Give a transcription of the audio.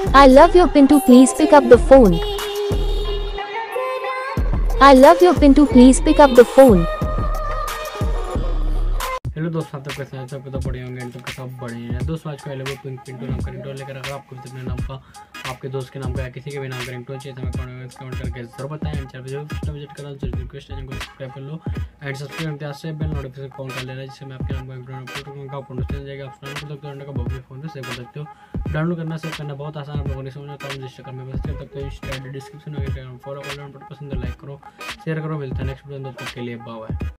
I love your Pintu, please pick up the phone. I love your Pintu, please pick up the phone. Hello दोस्तों, आप कैसे हैं? सब तो बढ़िया होंगे, तो सब बढ़िया हैं दोस्तों। आज का पिंटू नाम का रिंगटोन लेकर अगर आपको अपने नाम का, आपके दोस्त के नाम का या किसी के भी नाम का रिंगटोन चाहिए तो हमें कमेंट करके जरूर बताएं। एंड चैनल पर विजिट करना जरूर, रिक्वेस्ट है को सब्सक्राइब कर लो एंड सब्सक्राइब करते से बेल नोटिफिकेशन ऑन कर लेना, जिससे मैं आपके नाम का अपलोड कर जाएगा। आप डाउनलोड का बहुत फोन पे सेव कर सकते हो। डाउनलोड करना सेव करना बहुत आसान, आप लोगों ने समझा तो रजिस्टर करने में बस तक तो डिस्क्रिप्शन में फॉलो कर लो, पसंद लाइक करो, शेयर करो। मिलता है नेक्स्ट वीडियो, तब तक के लिए बाय।